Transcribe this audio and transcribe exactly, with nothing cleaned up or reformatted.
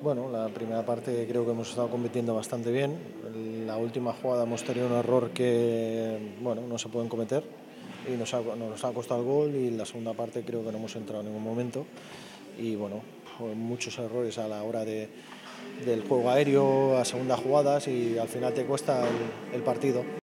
Bueno, la primera parte creo que hemos estado compitiendo bastante bien. En la última jugada hemos tenido un error que, bueno, no se pueden cometer y nos ha, nos ha costado el gol, y en la segunda parte creo que no hemos entrado en ningún momento y, bueno, muchos errores a la hora de, del juego aéreo, a segunda jugadas, y al final te cuesta el, el partido.